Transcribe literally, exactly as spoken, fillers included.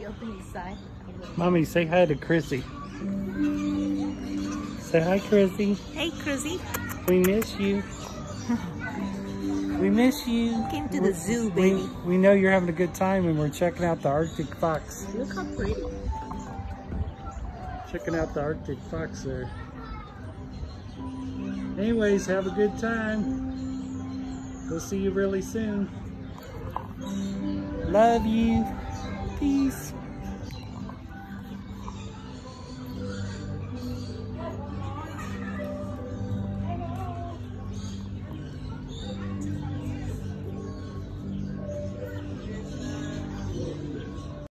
you open his side. Mommy, say hi to Chrissy. Say hi, Chrissy. Hey, Chrissy. We miss you. We miss you. Came to the zoo, baby. We, we know you're having a good time and we're checking out the Arctic fox. Look how pretty. Checking out the Arctic fox there. Anyways, have a good time. We'll see you really soon. Love you. Peace.